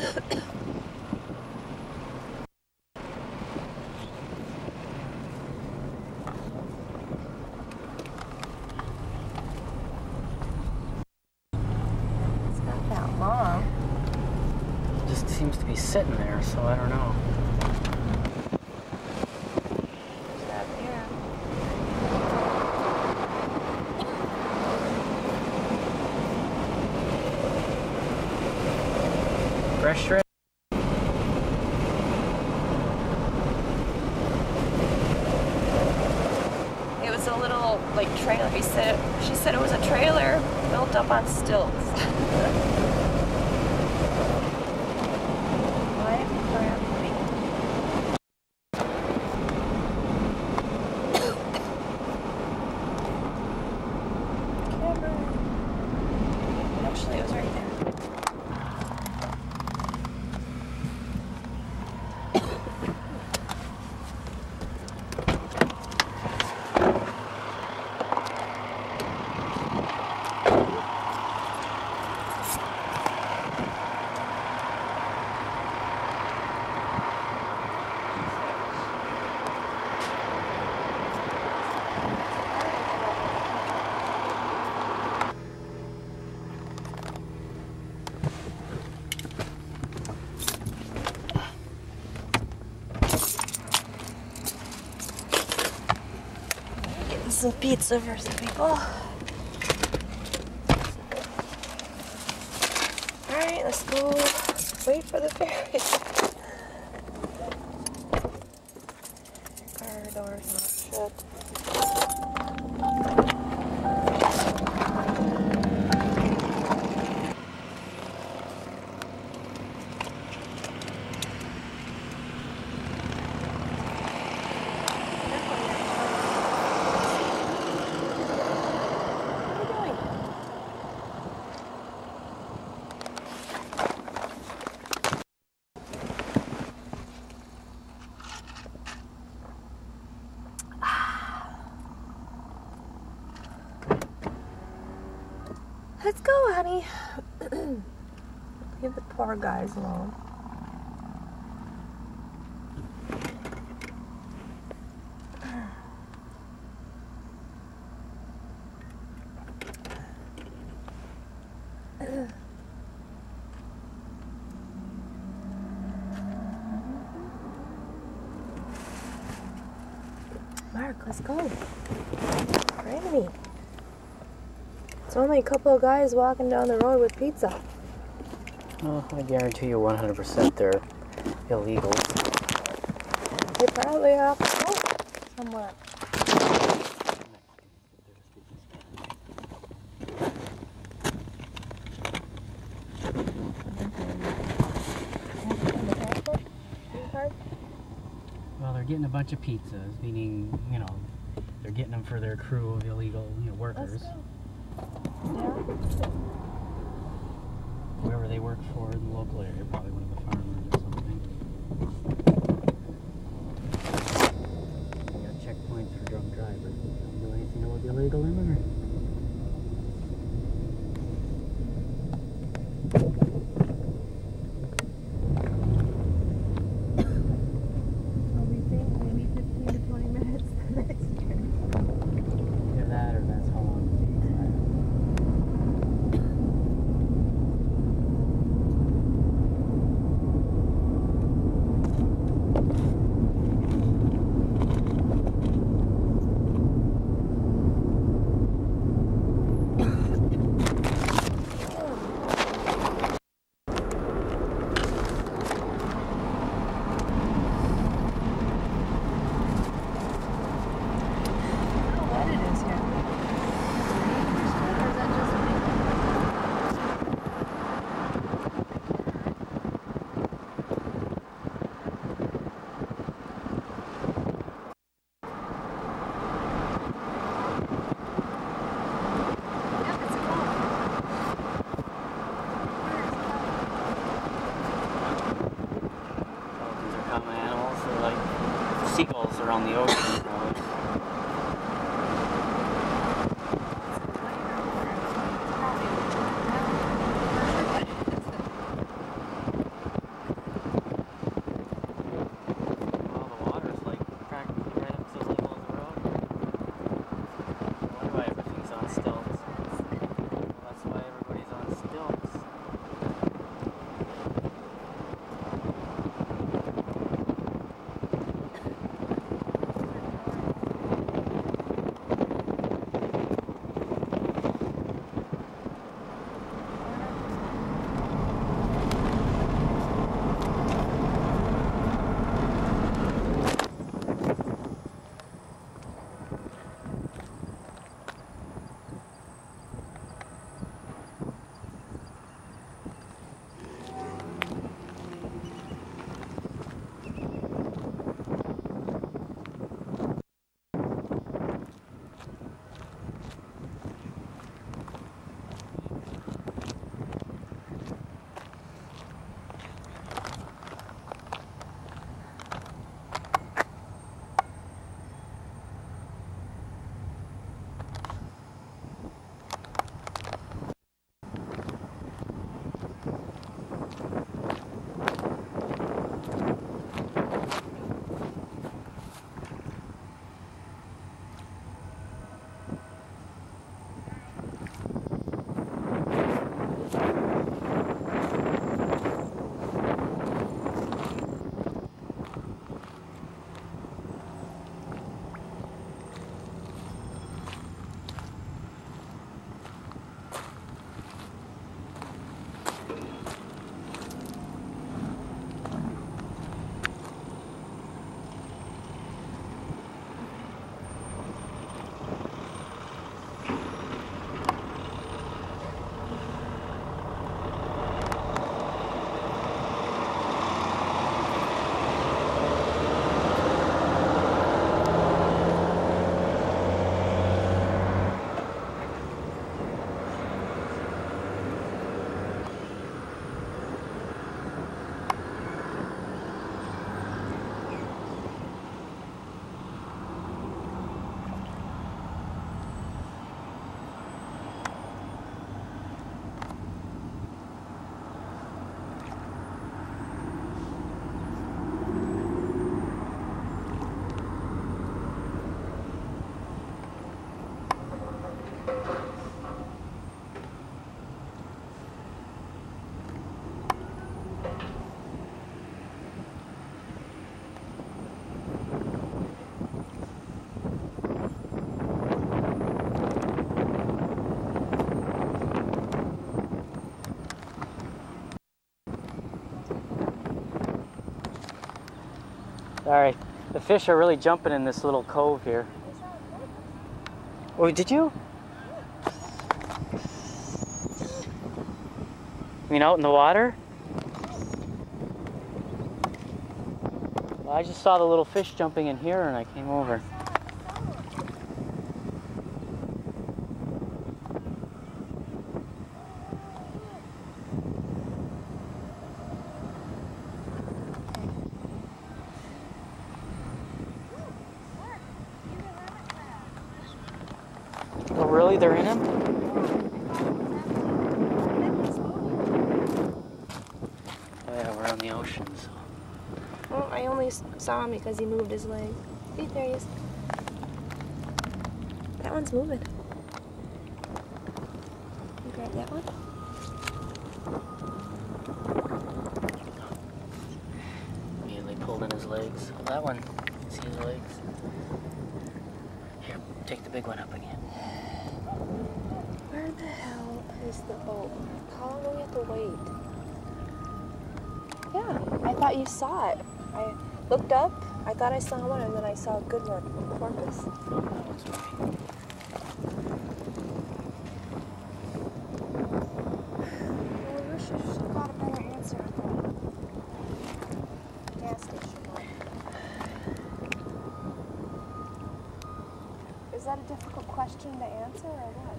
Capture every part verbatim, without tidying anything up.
not that long. It just seems to be sitting there, so I don't know. Fresh shred. It was a little like trailer. He said she said it was a trailer built up on stilts. What crap me. Camera. Actually, it was right there. Some pizza for some people. Alright, let's go wait for the ferry. Car door's not shut. Let's go, honey. Leave the poor guys alone. Mark, let's go. Granny. It's only a couple of guys walking down the road with pizza. Well, I guarantee you one hundred percent they're illegal. They probably have to go somewhere. Well, they're getting a bunch of pizzas, meaning, you know, they're getting them for their crew of illegal, you know, workers. Yeah. Whoever they work for in the local area, probably one of the farmers or something. We got checkpoints for drunk drivers. Don't do anything about the illegal immigrant. Well, we think maybe fifteen to twenty minutes the next year. Either that or that's how long it takes. I don't know. Sorry. The fish are really jumping in this little cove here. Oh, did you? You mean out in the water? Well, I just saw the little fish jumping in here and I came over. Oh, really? They're in him? Oh, yeah, we're on the ocean, so. Well, I only saw him because he moved his leg. See, there he is. That one's moving. You grab that one? Immediately pulled in his legs. Oh, that one. See his legs? Here, take the big one up again. Where the hell is the boat? How long do we have to wait? Yeah, I thought you saw it. I looked up, I thought I saw one, and then I saw a good one, porpoise. Oh, that one's moving. Well, we wish you got a better answer at the gas station. Is that a difficult question to answer, or what?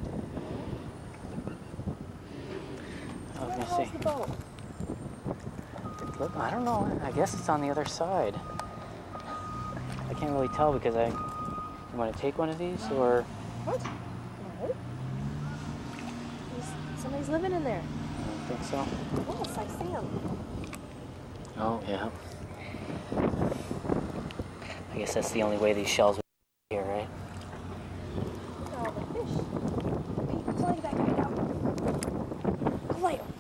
Oh, let me Where the hell's see. the boat? Look, I don't know. I guess it's on the other side. I can't really tell because I... You want to take one of these, or... What? No. There's, somebody's living in there. I don't think so. Yes, I see him. Oh, yeah. I guess that's the only way these shells would be here, right? Look at all the fish. Hey, flag that guy down. Light him.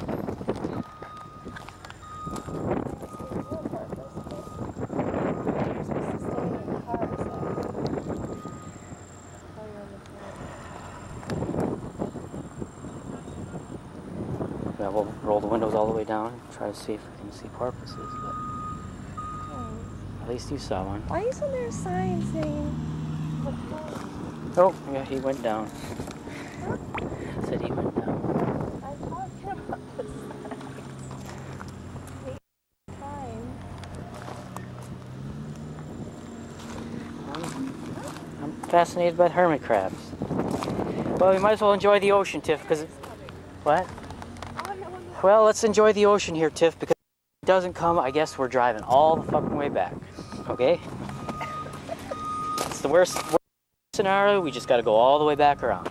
Yeah, we'll roll the windows all the way down and try to see if we can see porpoises, but at least you saw one. Why isn't there a sign saying... Oh, yeah, he went down. Said he went down. I'm talking about the signs. Time. I'm fascinated by hermit crabs. Well, we might as well enjoy the ocean, Tiff, because... What? Well, let's enjoy the ocean here, Tiff, because if it doesn't come, I guess we're driving all the fucking way back. Okay? It's the worst, worst scenario, we just gotta go all the way back around.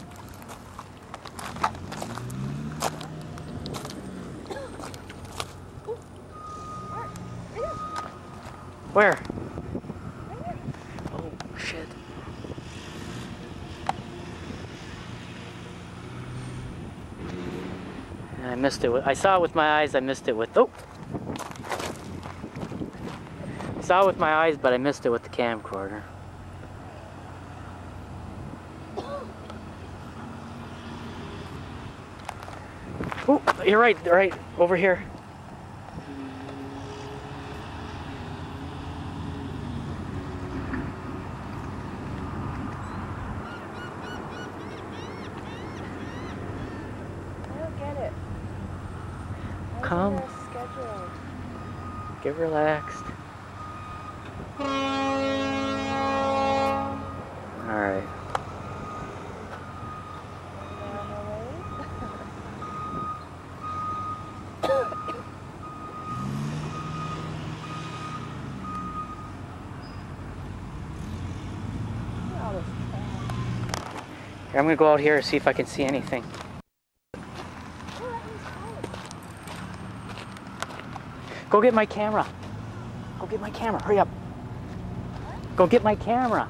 Where? Oh, shit. I missed it. With, I saw it with my eyes, I missed it with... Oh! I saw it with my eyes, but I missed it with the camcorder. Oh, you're right, right, over here. Come. Get relaxed. Alright. Here, I'm gonna go out here and see if I can see anything. Go get my camera. Go get my camera. Hurry up. Go get my camera.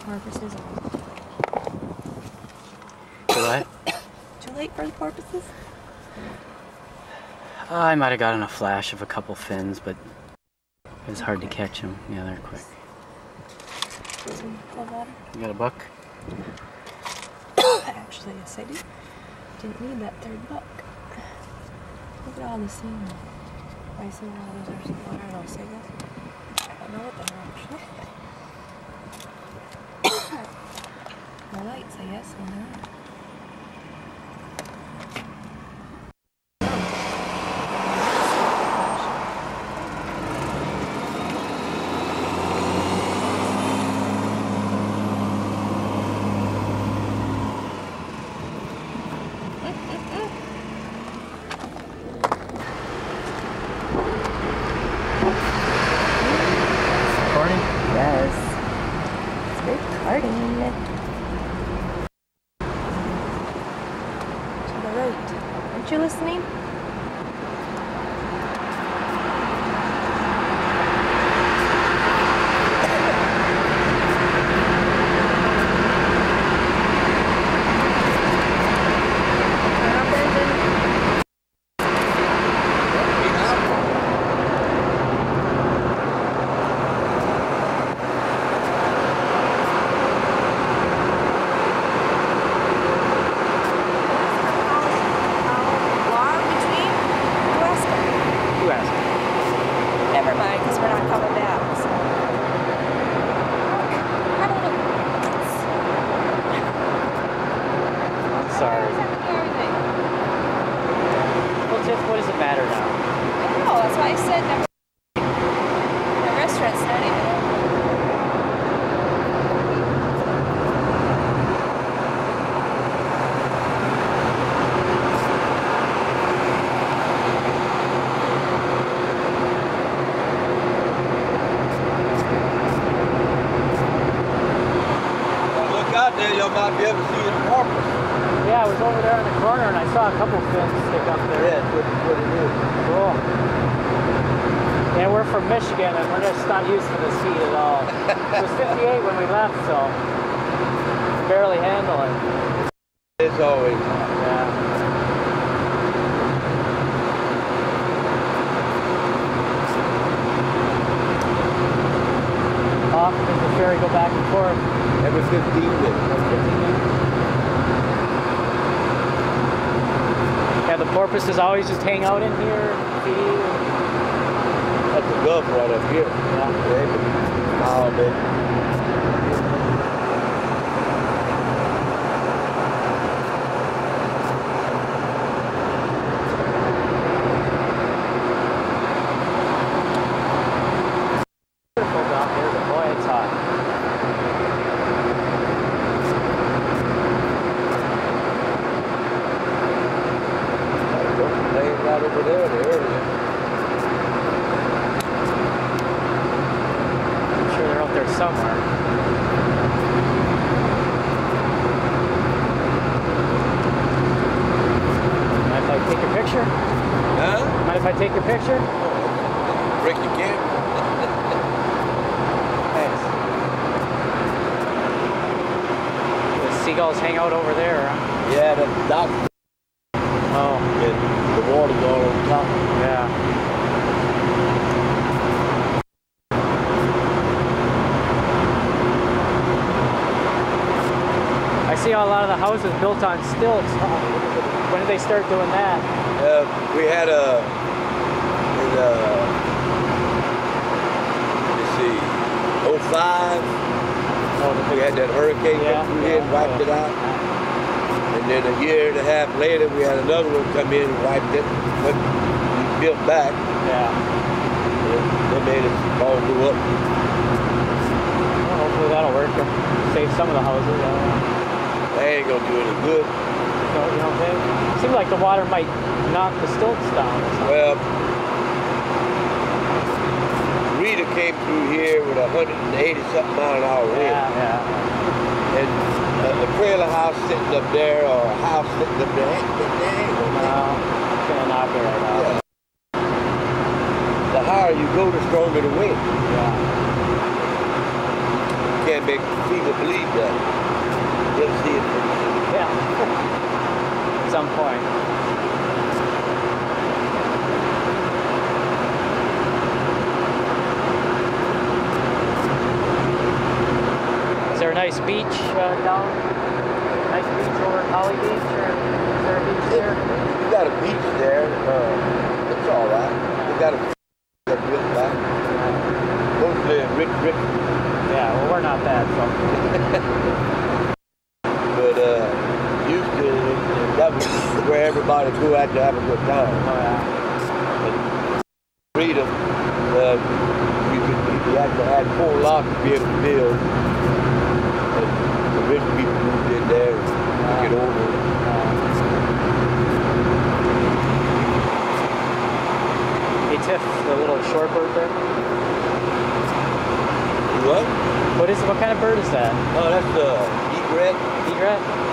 porpoises. What? Too late for the porpoises? Uh, I might have gotten a flash of a couple fins, but it was hard to catch them. Yeah, they're quick. Some cold water? You got a buck? Actually, yes I do. Didn't need that third buck. Look at all the seaweed. I see one of those are some water and I'll say this. I don't know what they are actually. No lights, I guess, on there. Yes. It's recording. To the right. Aren't you listening? Never mind, because we're not coming back. So. I'm sorry. Well, Tiff, what does it matter now? No, that's why I said never. The restaurant's not even open. Out there, y'all might be able to see the porpoise. Yeah, I was over there in the corner and I saw a couple fins stick up there. Yeah, that's what, what it is. Cool. Yeah, we're from Michigan and we're just not used to the sea at all. It was fifty-eight when we left, so barely handle it. It's always. Yeah. How often does the ferry go back and forth? Every fifteen minutes. fifteen minutes. Yeah, the porpoises always just hang out in here and feed. That's the Gulf right up here. Yeah. Yeah, all day. Beautiful down here, but boy, it's hot. Laying right over there, the area. I'm sure they're out there somewhere. Mind if I take your picture? Huh? Mind if I take your picture? Break your camera. Thanks. The seagulls hang out over there, huh? Yeah, the dock. Oh. And the water's all on top. Yeah. I see a lot of the houses built on stilts. When did they start doing that? Uh, we had a, in, uh, let's see, oh five, Oh, we had that hurricane Yeah, come through here and yeah, wiped yeah. it out. And then a year and a half later, we had another one come in and wiped it, but we built back. yeah. And they made it all go up. Well, hopefully that'll work. Save some of the houses. I don't know. They ain't gonna do any good. You know, you know what I'm saying? It seems like the water might knock the stilts down or something. Well, Rita came through here with a hundred and eighty something mile an hour wind. Yeah, yeah. And uh, a trailer house sitting up there or a house sitting up there, ain't, they ain't gonna No, it's gonna knock it right out. Yeah. The higher you go, the stronger the wind. Yeah. You can't can't make people believe that. You'll see it. Yeah. At some point. Is there a nice beach uh, down? Nice beach over at Holly Beach, or is there a beach there? You got a beach there. Uh, it's all right. You got a that built back. Mostly rich, rich. Yeah, well, we're not bad, so. But uh, Houston, that was where everybody go out to have a good time. Oh yeah. And freedom, uh, you could you had to have four lots to be able to build. And the rich people moved in there and took it over. Hey Tiff, the little shorebird there. What? What is? What kind of bird is that? Oh, that's the uh, egret. Egret.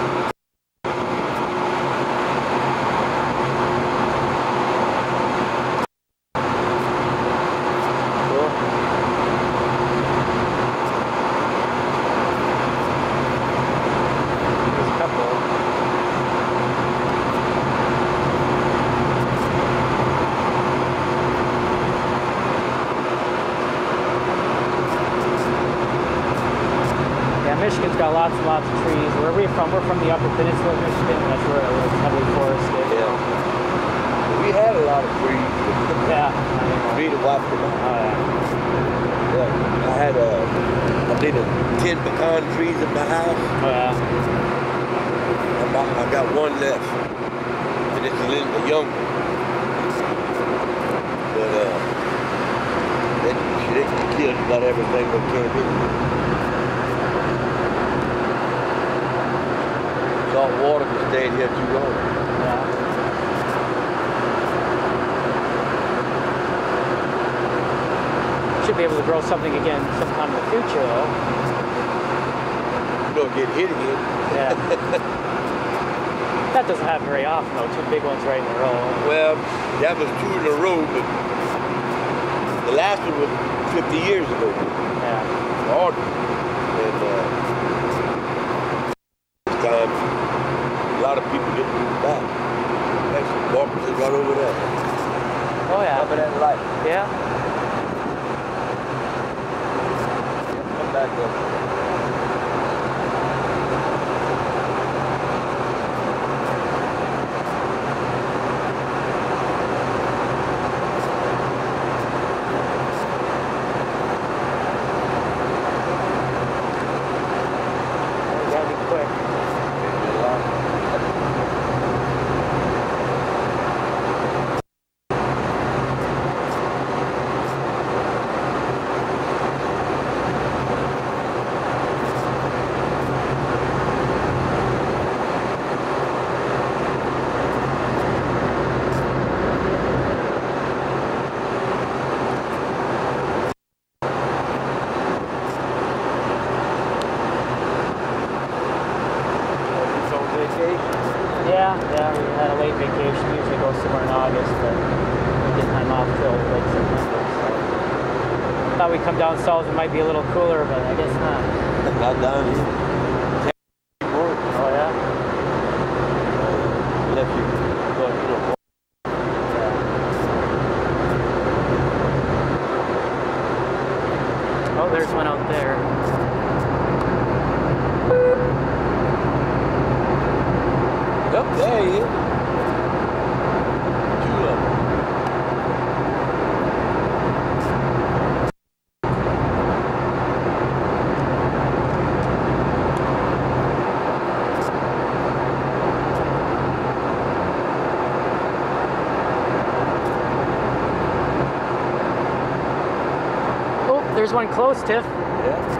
Michigan's got lots and lots of trees. Where are we from? We're from the Upper Peninsula of Michigan. That's where it's heavily forested. Yeah. We had a lot of trees. Yeah. Trees to wipe them out. Oh yeah. Yeah. I had a, I did a ten pecan trees in my house. Oh yeah. I got one left. And it's a little young. But uh, that shit killed about everything that came in. Salt water can stay here too long. Yeah. Should be able to grow something again sometime in the future, though. You don't get hit again. Yeah. That doesn't happen very often, though. Two big ones right in a row. Well, that was two in a row, but the last one was fifty years ago. Yeah. Hard. And uh, this time, a lot of people didn't move back. There's some walkers right over there. Oh yeah. Up in that light. Yeah. Come back there. Yeah, yeah, we had a late vacation. Usually go somewhere in August, but we get time off till late September. So thought we'd come down south. It might be a little cooler, but I guess not. Not down here. Oh yeah. Unless you go a little more. Oh, there's one out there. Yep, there he is. Two of them. Oh, there's one close, Tiff. Yeah.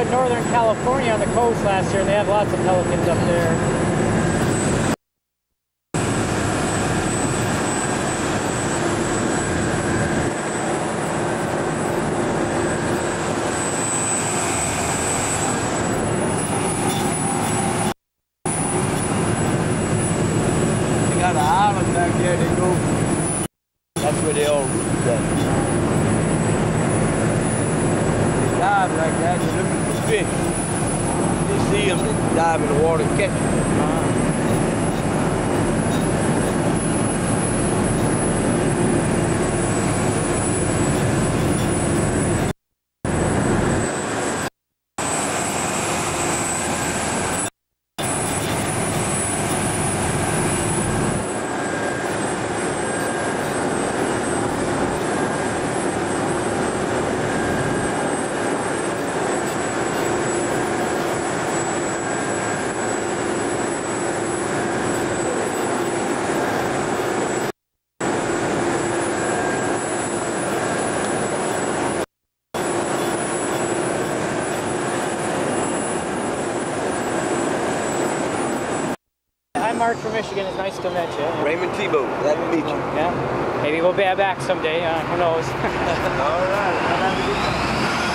in Northern California on the coast last year, and they have lots of pelicans up there. Got an island back there they go. That's where they all go. They dive like that, they're looking for fish. They see them, they dive in the water and catch them. Hi, Mark from Michigan. It's nice to meet you. Raymond Tebow, glad to meet you. Yeah. Maybe we'll be back someday. Uh, who knows? All right. Have a good time.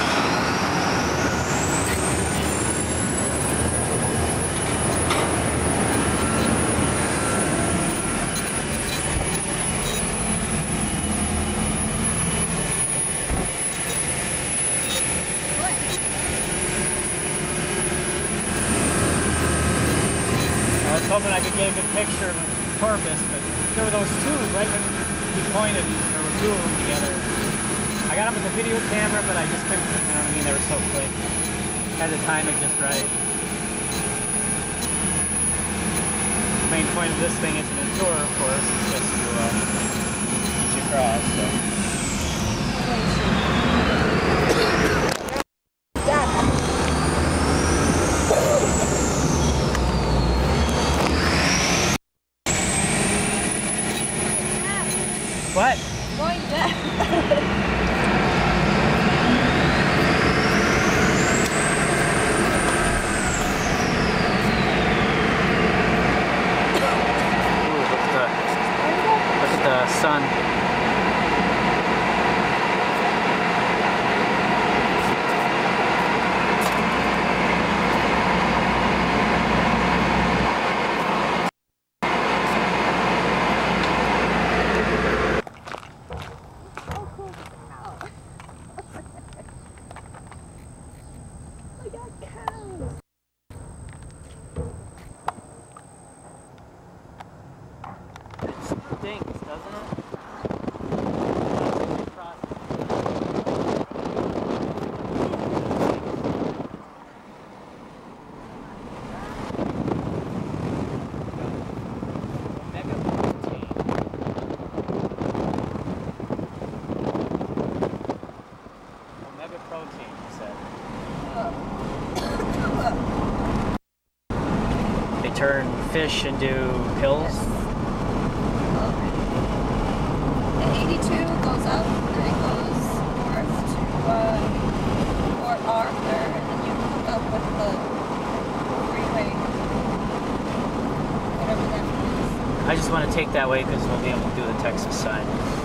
I was hoping I could get a good picture of the porpoise, but there were those two right when he pointed. There were two of them together. I got them with the video camera, but I just couldn't, you know what I mean? They were so quick. Had to time it just right. The main point of this thing isn't a tour, of course. It's just to uh, teach you across. So. What? Going deaf. Look at the sun. I got cows. It stinks, doesn't it? Protein, you said. They turn fish into pills? Yes. The eighty-two goes up and it goes north to uh, Port Arthur, and then you hook up with the freeway, whatever that is. I just want to take that way because we'll be able to do the Texas side.